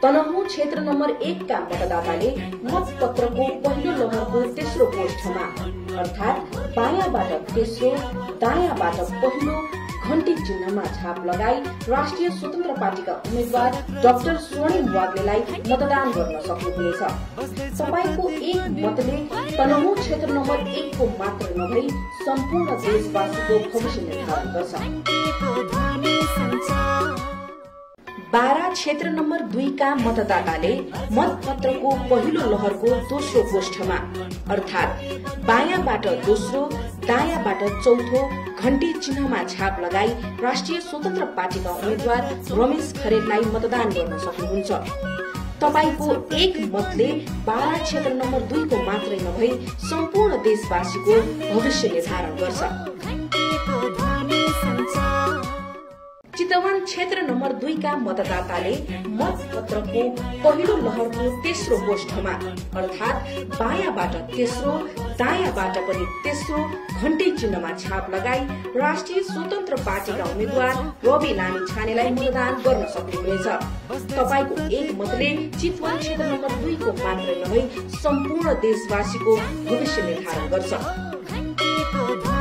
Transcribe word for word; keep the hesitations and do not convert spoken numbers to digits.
तनहुँ क्षेत्र नम्बर एक का मतदाताले मतपत्रको पहिलो लहरको तेस्रो गोष्ठमा अर्थात बायाँबाट तेस्रो दायाँबाट पहिलो घण्टी चिन्हमा छाप लगाई राष्ट्रिय स्वतन्त्र पार्टीका उम्मेद्वार डाक्टर स्वर्णिम वाग्लेलाई मतदान गर्न सक्नुहुनेछ। तपाईको एक मतले तनहुँ क्षेत्र नम्बर एक को मात्र नभई सम्पूर्ण देशवासीको भविष्य निर्धारण गर्छ। बारा क्षेत्र नम्बर दुई का मतदाताले मतपत्रको पहिलो लहरको दोस्रो गोष्ठमा अर्थात बायाँबाट दोस्रो दायाँबाट चौथो घण्टी चिन्हमा छाप लगाई राष्ट्रिय स्वतन्त्र पार्टीका उम्मेद्वार रमेश खरेललाई मतदान गर्न सक्नुहुन्छ। तपाईको एक मतले बारा क्षेत्र नम्बर दुई को मात्रै नभई सम्पूर्ण देशवासीको भविष्य निर्धारण गर्छ। चितवन क्षेत्र नम्बर दुई का मतदाताले मतपत्रको पहिलो लहरको तेस्रो गोष्ठमा अर्थात बायाँबाट तेस्रो दायाँबाट पनि तेस्रो घण्टी चिन्हमा छाप लगाई राष्ट्रिय स्वतन्त्र पार्टीका उम्मेद्वार रवि लामी छानेलाई मतदान गर्न सक्नुहुनेछ। तपाईको एक मतले चितवन क्षेत्र नम्बर दुई को मात्रै नभई सम्पूर्ण देशवासीको भविष्य निर्धारण गर्छ।